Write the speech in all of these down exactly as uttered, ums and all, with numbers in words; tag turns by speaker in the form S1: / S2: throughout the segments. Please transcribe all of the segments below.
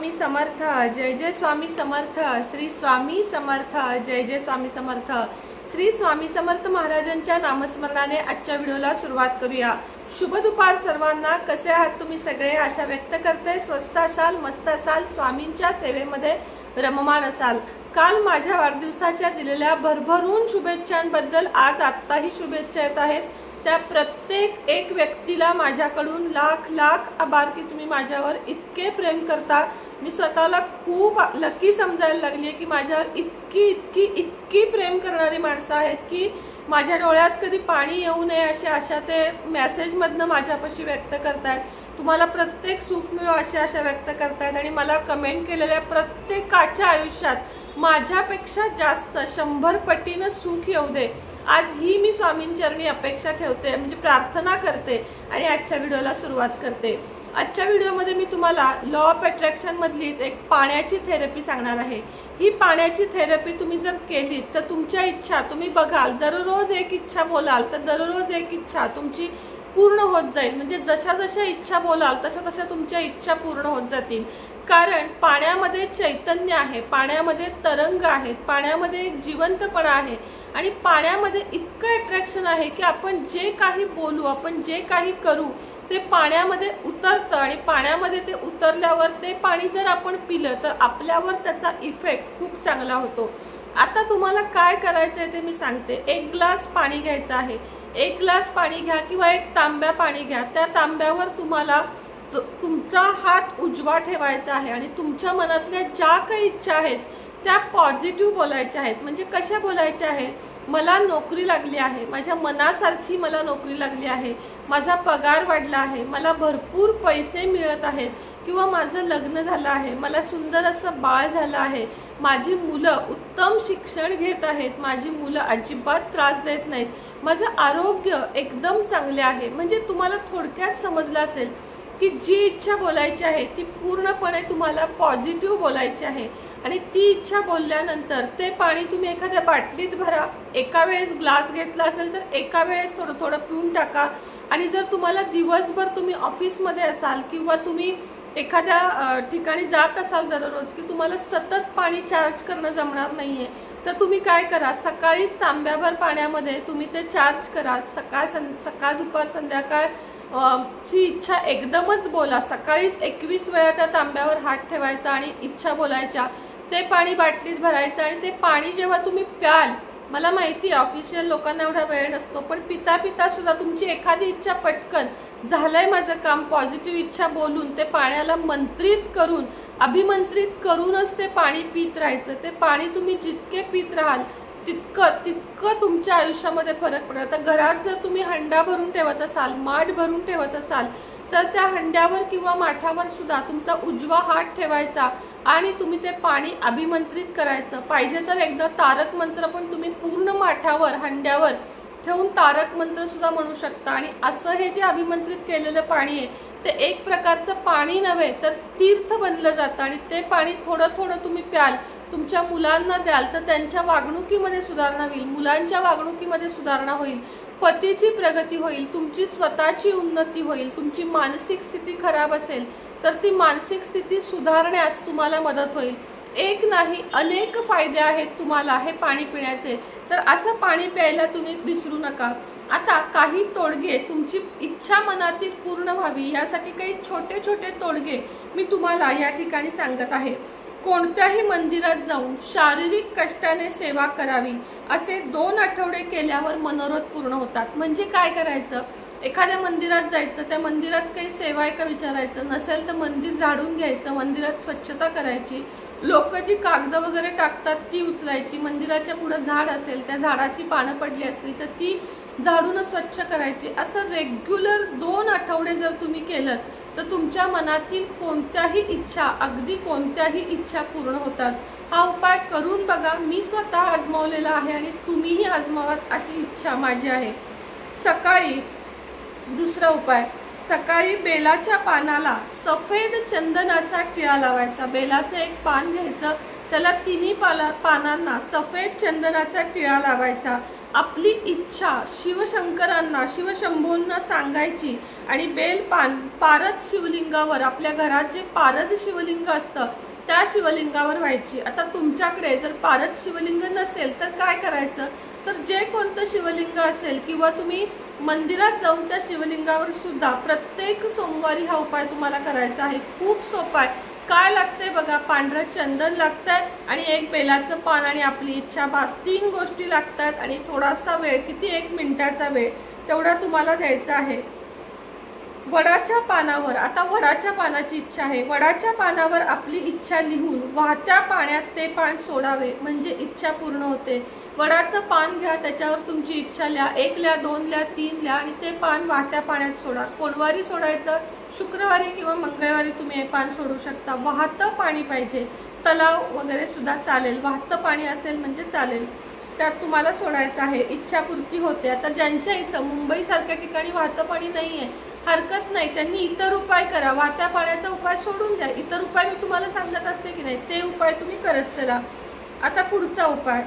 S1: स्वामी समर्थ, जय जय स्वामी समर्थ, श्री स्वामी समर्थ, जय जय स्वामी समर्थ। श्री स्वामी समर्थ महाराजांच्या नामस्मरणाने आजच्या व्हिडिओला सुरुवात करूया। शुभ दुपार सर्वांना। कसे आहात तुम्ही सगळे? आशा व्यक्त करते स्वस्थ असाल, मस्त असाल, स्वामींच्या सेवेमध्ये रममाण असाल। काल माझ्या वाढदिवसाच्या दिलेल्या भरभरून शुभेच्छांबद्दल आज आत्ताही शुभेच्छा येत आहेत। त्या प्रत्येक एक व्यक्तीला माझ्याकडून लाख लाख आभार की तुम्ही माझ्यावर इतके प्रेम करता। मी स्वतःला खूप लकी समजायला लागली की माझ्यावर इतकी इतकी इतकी प्रेम करणारी माणसं आहेत की माझ्या डोळ्यात कधी पाणी येऊ नये अशी आशा ते मेसेज मधनं माझ्यापाशी व्यक्त करतायत। तुम्हाला प्रत्येक सुख मिळो अशी आशा व्यक्त करतायत आणि मला कमेंट केलेल्या प्रत्येकाच्या आयुष्यात माझ्यापेक्षा जास्त शंभर पटीने सुख येऊ दे आज ही मी स्वामींचरणी अपेक्षा ठेवते, म्हणजे प्रार्थना करते आणि आजच्या व्हिडिओला सुरुवात करते। आजच्या व्हिडिओमध्ये मी तुम्हाला लॉ ऑफ अट्रॅक्शन मधलीच एक पाण्याची थेरपी सांगणार आहे। ही पाण्याची थेरपी तुम्ही जर केली तर तुमच्या इच्छा तुम्ही बघाल, दररोज एक इच्छा बोलाल तर दररोज एक इच्छा तुमची पूर्ण होत जाईल। म्हणजे जशा जशा इच्छा बोलाल तशा तशा तुमच्या इच्छा पूर्ण होत जातील। कारण पाण्यामध्ये चैतन्य आहे, पाण्यामध्ये तरंग आहेत, पाण्यामध्ये एक जिवंतपणा आहे आणि पाण्यामध्ये इतकं अट्रॅक्शन आहे की आपण जे काही बोलू, आपण जे काही करू ते पाण्यामध्ये उतरतं आणि पाण्यामध्ये ते उतरल्यावर ते पाणी जर आपण पिलं तर आपल्यावर त्याचा इफेक्ट खूप चांगला होतो। आता तुम्हाला काय करायचंय ते मी सांगते। एक ग्लास पाणी घ्यायचं आहे, एक ग्लास पाणी घ्या किंवा एक तांब्या पाणी घ्या। त्या तांब्यावर तुम्हाला तुमचा हात उजवा ठेवायचा आहे आणि तुमच्या मनातल्या ज्या काही इच्छा आहेत त्या पॉझिटिव्ह बोलायच्या आहेत। म्हणजे कशा बोलायच्या आहेत? मला नोकरी लागली आहे, माझ्या मनासारखी मला नोकरी लागली आहे, माझा पगार वाढला आहे, मला भरपूर पैसे मिळत आहेत किंवा माझं लग्न झालं आहे, मला सुंदर असं बाळ झालं आहे, माझी मुलं उत्तम शिक्षण घेत आहेत, माझी मुलं अजिबात त्रास देत नाहीत, माझं आरोग्य एकदम चांगले आहे। म्हणजे तुम्हाला थोडक्यात समजलं असेल की जी इच्छा बोलायची आहे ती पूर्णपणे तुम्हाला पॉझिटिव्ह बोलायची आहे आणि ती इच्छा बोलल्यानंतर ते पाणी तुम्ही एखाद्या बाटलीत भरा। एका वेळेस ग्लास घेतला असेल तर एका वेळेस थोडं थोडं पिऊन टाका। आणि जर तुम्हाला दिवसभर तुम्ही ऑफिसमध्ये असाल किंवा तुम्ही एखाद्या ठिकाणी जात असाल दररोज की तुम्हाला सतत पाणी चार्ज करणं जमणार नाहीये तर तुम्ही काय करा, सकाळीच तांब्याभर पाण्यामध्ये तुम्ही ते चार्ज करा। सकाळ सकाळ दुपार संध्याकाळ ची इच्छा एकदमच बोला। सकाळीच एकवीस वेळा त्या तांब्यावर हात ठेवायचा आणि इच्छा बोलायच्या, ते पाणी बाटलीत भरायचं आणि ते पाणी जेव्हा तुम्ही प्याल, मला माहिती आहे ऑफिशियल लोकांना एवढा वेळ नसतो, पण पिता पिता सुद्धा तुमची एखादी इच्छा पटकन झालंय माझं काम पॉझिटिव्ह इच्छा बोलून ते पाण्याला मंत्रित करून अभिमंत्रित करूनच ते पाणी पित राहायचं। ते पाणी तुम्ही जितके पित राहाल तितकं तितकं तुमच्या आयुष्यामध्ये फरक पडेल। आता घरात जर तुम्ही हंडा भरून ठेवत असाल, माठ भरून ठेवत असाल तर त्या हंड्यावर किंवा माठावर सुद्धा तुमचा उजवा हात ठेवायचा आणि तुम्ही ते पाणी अभिमंत्रित करायचं। पाहिजे तर एकदा तारक मंत्र पण तुम्ही पूर्ण माठावर हंड्यावर ठेवून तारक मंत्र सुद्धा म्हणू शकता। आणि असं हे जे अभिमंत्रित केलेलं पाणी आहे ते एक प्रकारचं पाणी नव्हे तर तीर्थ बनलं जातं आणि ते पाणी थोडं थोडं तुम्ही प्याल, तुमच्या मुलांना द्याल तर त्यांच्या वागणुकीमध्ये सुधारणा होईल, मुलांच्या वागणुकीमध्ये सुधारणा होईल, पतीची प्रगती होईल, तुमची स्वतःची उन्नती होईल। तुमची मानसिक स्थिती खराब असेल तर ती मानसिक स्थिती सुधारण्यास तुम्हाला मदत होईल। एक नाही अनेक फायदे आहेत तुम्हाला हे पाणी पिण्याचे, तर असं पाणी प्यायला तुम्ही विसरू नका। आता काही तोडगे, तुमची इच्छा मनातील पूर्ण व्हावी यासाठी काही छोटे छोटे तोडगे मी तुम्हाला या ठिकाणी सांगत आहे। कोणत्याही मंदिरात जाऊन शारीरिक कष्टाने सेवा करावी, असे दोन आठवडे केल्यावर मनोरथ पूर्ण होतात। म्हणजे काय करायचं? एखाद्या मंदिरात जायचं, त्या मंदिरात काही सेवा आहे का विचारायचं, नसेल तर मंदिर झाडून घ्यायचं, मंदिरात स्वच्छता करायची, लोक जी कागद वगैरे टाकतात ती उचलायची, मंदिराच्या पुढे झाड असेल त्या झाडाची पानं पडली असतील तर ती झाडून स्वच्छ करायची। असं रेग्युलर दोन आठवडे जर तुम्ही केलं तर तुमच्या मनातील कोणत्याही इच्छा, अगदी कोणत्याही इच्छा पूर्ण होतात। हा उपाय करून बघा, मी स्वतः आजमावलेला आहे आणि तुम्हीही आजमावात अशी इच्छा माझी आहे। सकाळी दुसरा उपाय, सकाळी बेलाच्या पानाला सफेद चंदनाचा टिळा लावायचा। बेलाचं एक पान घ्यायचं, त्याला तिन्ही पाला पानांना सफेद चंदनाचा टिळा लावायचा आपली इच्छा शिवशंकरांना शिवशंभूंना सांगायची आणि बेल पान पारद शिवलिंगावर, आपल्या घरात जे पारद शिवलिंग असतं त्या शिवलिंगावर व्हायची। आता तुमच्याकडे जर पारद शिवलिंग नसेल तर काय करायचं, तर जे कोणतं शिवलिंग असेल किंवा तुम्ही मंदिरात जाऊन त्या शिवलिंगावर सुद्धा प्रत्येक सोमवारी हा उपाय तुम्हाला करायचा आहे। खूप सोपा आहे। काय लागतंय बघा, पांढरं चंदन लागतंय आणि एक बेलाचं पान आणि आपली इच्छा, बस तीन गोष्टी लागतात आणि थोडासा वेळ, किती एक मिनिटाचा वेळ तेवढा तुम्हाला द्यायचा आहे। वडाच्या पानावर, आता वडाच्या पानाची इच्छा आहे, वडाच्या पानावर आपली इच्छा लिहून वाहत्या पाण्यात ते पान सोडावे म्हणजे इच्छा पूर्ण होते। वडाचं पान घ्या, त्याच्यावर तुमची इच्छा लिहा, एक लिहा, दोन लिहा, तीन लिहा आणि ते पान वाहत्या पाण्यात सोडा। कोणवारी सोडायचं, शुक्रवारी किंवा मंगळवारी तुम्ही हे पान सोडू शकता। वाहतं पाणी पाहिजे, तलाव वगैरे सुद्धा चालेल, वाहतं पाणी असेल म्हणजे चालेल, त्यात तुम्हाला सोडायचं आहे। इच्छापूर्ती होते। आता ज्यांच्या इथं मुंबई सारख्या ठिकाणी वाहतं पाणी नाहीये, हरकत नाही, त्यांनी इतर उपाय करा, वाहत्या पाण्याचा उपाय सोडून द्या। इतर उपाय मी तुम्हाला सांगत असते की नाही, ते उपाय तुम्ही करत चला। आता पुढचा उपाय,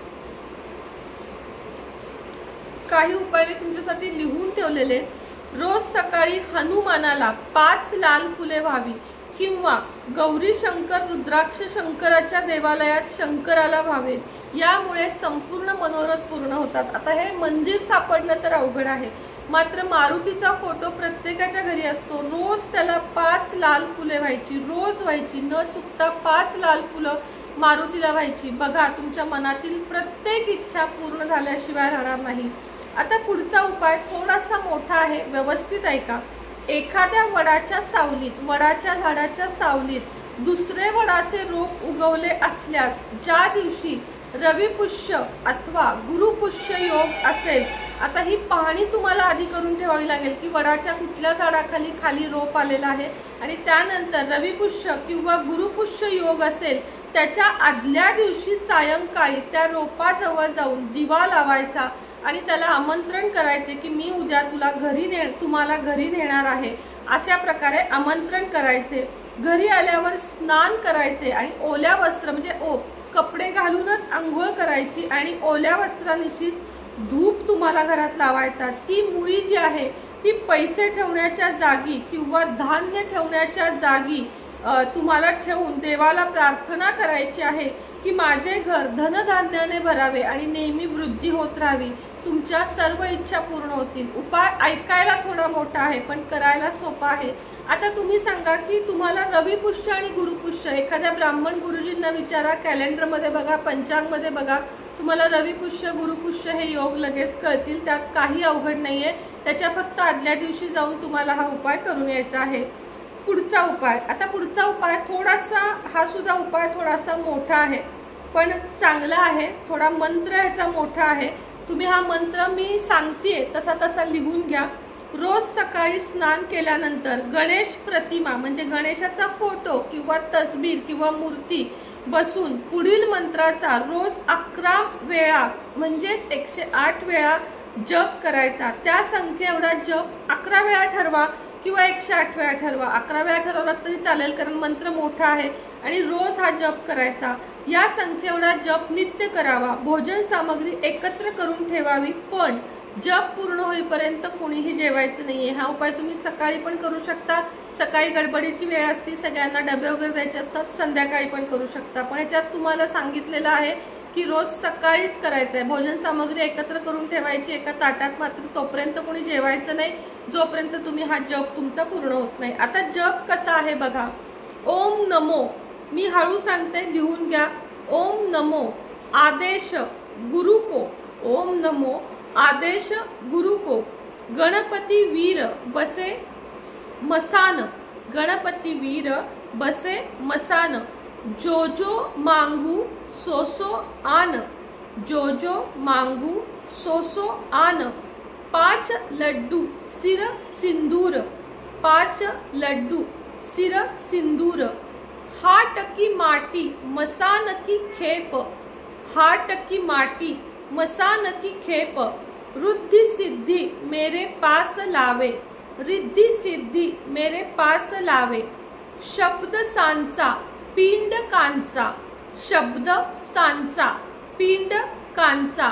S1: काही उपाय मी तुमच्यासाठी लिहून ठेवलेले। रोज सकाळी हनुमानाला पाच लाल फुले व्हावी किंवा गौरी शंकर रुद्राक्ष शंकराच्या देवालयात शंकराला व्हावे, यामुळे संपूर्ण मनोरथ पूर्ण होतात। आता हे मंदिर सापडणं तर अवघड आहे, मात्र मारुतीचा फोटो प्रत्येकाच्या घरी असतो, रोज त्याला पाच लाल फुले व्हायची, रोज व्हायची, न चुकता पाच लाल फुलं मारुतीला व्हायची। बघा, तुमच्या मनातील प्रत्येक इच्छा पूर्ण झाल्याशिवाय राहणार नाही। आता पुढचा उपाय थोडासा मोठा आहे, व्यवस्थित ऐका। एखाद्या वडाच्या सावलीत, वडाच्या झाडाच्या सावलीत दुसरे वडाचे रोप उगवले असल्यास ज्या दिवशी रविपुष्य अथवा गुरुपुष्य योग असेल, आता ही पाहणी तुम्हाला आधी करून ठेवावी लागेल की वडाच्या कुठल्या झाडाखाली खाली रोप आलेला आहे आणि त्यानंतर रविपुष्य किंवा गुरुपुष्य योग असेल, त्याच्या आदल्या दिवशी सायंकाळी त्या रोपाजवळ जाऊन दिवा लावायचा आणि त्याला आमंत्रण करायचे की मी उद्या तुला घरी ने तुम्हाला घरी नेणार आहे, अशा प्रकारे आमंत्रण करायचे। घरी आल्यावर स्नान करायचे आणि ओल्या वस्त्र म्हणजे ओ कपडे घालूनच आंघोळ करायची आणि ओल्या वस्त्रानिशीच धूप तुम्हाला घरात लावायचा। ती मुळी जी आहे ती पैसे ठेवण्याच्या जागी किंवा धान्य ठेवण्याच्या जागी तुम्हाला ठेवून देवाला प्रार्थना करायची आहे की माझे घर धनधान्याने भरावे आणि नेहमी वृद्धी होत राहावी, तुमच्या सर्व इच्छा पूर्ण होतील। उपाय ऐकायला थोडा मोठा आहे पण करायला सोपा आहे। आता तुम्ही सांगा की तुम्हाला रविपुष्य आणि गुरुपुष्य, एखाद्या ब्राह्मण गुरुजींना विचारा, कॅलेंडर मध्ये बघा, पंचांग मध्ये बघा, तुम्हाला रविपुष्य गुरुपुष्य हे योग लगेच कळतील, त्यात काही अवघड नाहीये। त्याच्या फक्त आदल्या दिवशी जाऊन तुम्हाला हा उपाय करून यायचा आहे। पुढचा उपाय, आता पुढचा उपाय थोडासा, हा सुद्धा उपाय थोडासा मोठा आहे पण चांगला आहे, थोडा मंत्र ह्याचा मोठा आहे। तुम्ही हा मंत्र मी सांगतेय तसा तसा लिहून घ्या। रोज सकाळी स्नान केल्यानंतर गणेश प्रतिमा म्हणजे गणेशाचा फोटो किंवा तस्बीर किंवा मूर्ती बसून पुढील मंत्राचा रोज अकरा वेळा म्हणजेच एकशे आठ वेळा जप करायचा। त्या संख्ये एवढा जप अकरा वेळा ठरवा किंवा एकशे आठ वेळा ठरवा, अकरा वेळा ठरवला तरी चालेल कारण मंत्र मोठा आहे आणि रोज हा जप करायचा। या संख्येएवढा जप नित्य करावा। भोजन सामग्री एकत्र करून ठेवावी पण जप पूर्ण होईपर्यंत कोणीही जेवायचं नाहीये। हा उपाय तुम्ही सकाळी पण करू शकता, सकाळी गडबडीची वेळ असते, सगळ्यांना डबे वगैरे द्यायचे असतात, संध्याकाळी पण करू शकता, पण याच्यात तुम्हाला सांगितलेलं आहे की रोज सकाळीच करायचं आहे। भोजन सामग्री एकत्र करून ठेवायची एका ताटात, मात्र तोपर्यंत कोणी जेवायचं नाही जोपर्यंत तुम्ही हा जप तुमचा पूर्ण होत नाही। आता जप कसा आहे बघा, ओम नमो, मी हळू सांगते लिहून घ्या। ओम नमो आदेश गुरु को, ओम नमो आदेश गुरु को, गणपति वीर बसे मसान, गणपति वीर बसे मसान, जो जो मांगू सो सो आन, जो जो मांगू सो सो आन, पांच लड्डू सिर सिंदूर, पांच लड्डू सिर सिंदूर, हाट की माटी मसान की खेप, हाट की माटी मसान की खेप, रुद्धि सिद्धि मेरे पास लावे, रिद्धि सिद्धि मेरे पास लावे, शब्द सांचा पिंड कांचा, शब्द सांचा पिंड कांचा,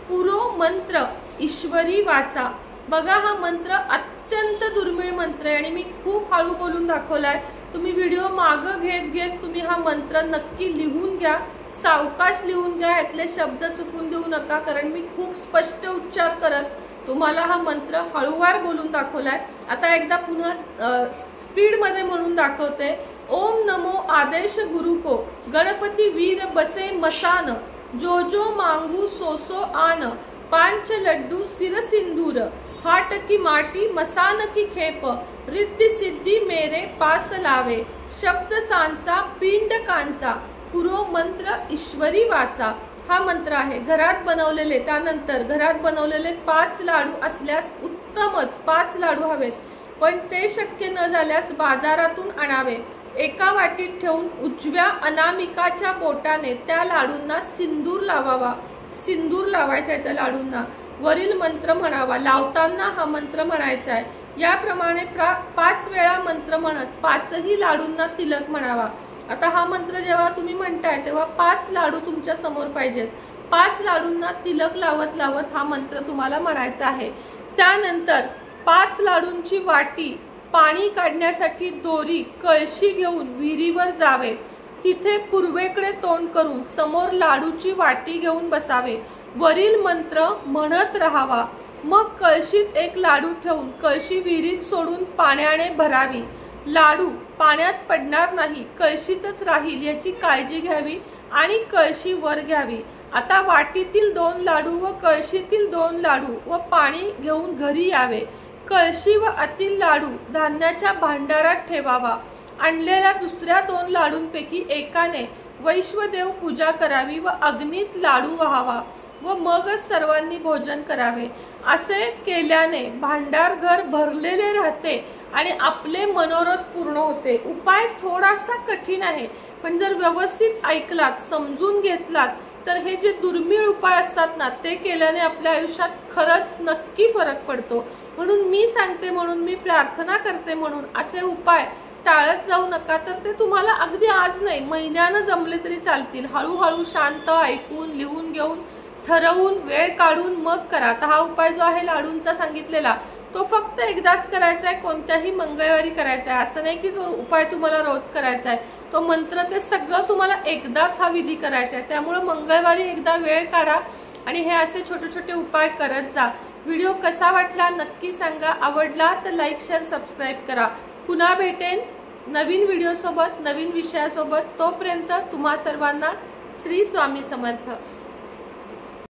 S1: फुरो मंत्र ईश्वरी वाचा। बघा हा मंत्र अत्यंत दुर्मिळ मंत्र आहे आणि मी खूप हळू बोलून दाखवलाय। तुम्ही व्हिडिओ मागे घेत घेत तुम्ही हा मंत्र नक्की लिहून घ्या, सावकाश लिहून घ्या, यातले शब्द चुकून देऊ नका, कारण मी खूप स्पष्ट उच्चार करत तुम्हाला हा मंत्र हळूवार बोलून दाखवलाय। आता एकदा पुन्हा स्पीड मध्ये म्हणून दाखवते। ओम नमो आदेश गुरु को, गणपति वीर बसे मसान, जो जो मांगू सो सो आन, पांच लड्डू सिर सिंदूर, हाट की माटी मसान की खेप, रिद्धी सिद्धी मेरे पास लावे, शब्द सांचा पिंड कांचा, पुरो मंत्र ईश्वरी वाचा। हा मंत्र आहे घरात बनवलेले। त्यानंतर घरात बनवलेले पाच लाडू असल्यास उत्तमच, पाच लाडू हवेत, पण ते शक्य न झाल्यास बाजारातून आणावे। एका वाटीत ठेवून उजव्या अनामिकाच्या बोटाने त्या लाडूंना सिंदूर लावावा, सिंदूर लावायचा आहे त्या लाडूंना, वरील मंत्र म्हणावा, लावताना हा मंत्र म्हणायचा आहे। याप्रमाणे पाच वेळा मंत्र म्हणत पाचही लाडूंना तिलक म्हणावा। आता हा मंत्र जेव्हा तुम्ही म्हणताय तेव्हा पाच लाडू तुमच्या समोर पाहिजेत, पाच लाडूंना तिलक लावत लावत हा मंत्र तुम्हाला म्हणायचा आहे। त्यानंतर पाच लाडूंची वाटी, पाणी काढण्यासाठी दोरी, कळशी घेऊन विहिरीवर जावे, तिथे पूर्वेकडे तोंड करून समोर लाडूची वाटी घेऊन बसावे, वरील मंत्र म्हणत राहावा। मग कळशीत एक लाडू ठेवून कळशी विहिरीत सोडून पाण्याने भरावी। लाडू पाण्यात पडणार नाही, कळशीतच राहील याची काळजी घ्यावी आणि कळशी वर घ्यावी। आता वाटीतील दोन लाडू व कळशीतील दोन लाडू व पाणी घेऊन घरी यावे। कळशी व आतील लाडू धान्याच्या भांडारात ठेवावा। आणलेल्या दुसऱ्या दोन लाडूंपैकी एकाने वैश्वदेव पूजा करावी व अग्नीत लाडू वहावा व मगच सर्वांनी भोजन करावे। असे केल्याने भांडार घर भरलेले राहते आणि आपले मनोरथ पूर्ण होते। उपाय थोडासा कठीण आहे, पण जर व्यवस्थित ऐकलात, समजून घेतलात तर हे जे दुर्मिळ उपाय असतात ना ते केल्याने आपल्या आयुष्यात खरंच नक्की फरक पडतो। म्हणून मी सांगते, म्हणून मी प्रार्थना करते, म्हणून असे उपाय टाळत जाऊ नका। तर ते तुम्हाला अगदी आज नाही महिन्यानं जमले तरी चालतील। हळूहळू शांत ऐकून, लिहून घेऊन, ठरवून, वेळ काढून मग करा। आता हा उपाय जो आहे लाडूंचा सांगितलेला तो फक्त एकदाच करायचा आहे, कोणत्याही मंगळवारी करायचा आहे। असं नाही की तो उपाय तुम्हाला रोज करायचा आहे, तो मंत्र ते सगळं तुम्हाला एकदाच हा विधी करायचा आहे। त्यामुळे मंगळवारी एकदा वेळ काढा आणि हे असे छोटे छोटे उपाय करत जा। व्हिडिओ कसा वाटला नक्की सांगा, आवडला तर लाईक शेअर सबस्क्राईब करा। पुन्हा भेटेन नवीन व्हिडिओ सोबत, नवीन विषयासोबत। तोपर्यंत तुम्हा सर्वांना श्री स्वामी समर्थ।